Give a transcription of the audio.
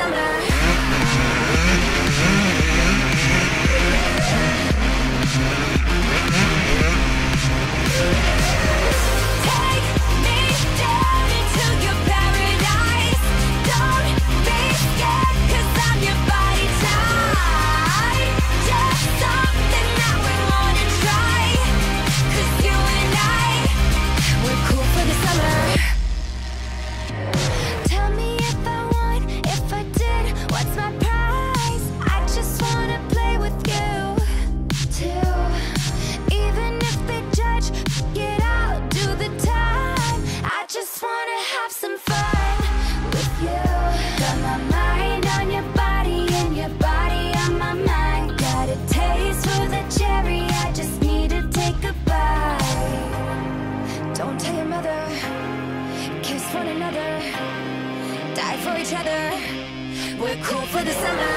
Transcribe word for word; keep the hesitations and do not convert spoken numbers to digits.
summer. Take me down into your paradise. Don't be scared, 'cause I'm your body type. Just something that we wanna try, 'cause you and I, we're cool for the summer. Tell me if I won, if I did, what's my prize? I just wanna play with you too. Even if they judge, get out, do the time. I just wanna have some fun with you. Got my mind on your body and your body on my mind. Got a taste for the cherry, I just need to take a bite. Don't tell your mother, kiss one another, die for each other. We're cool for the summer.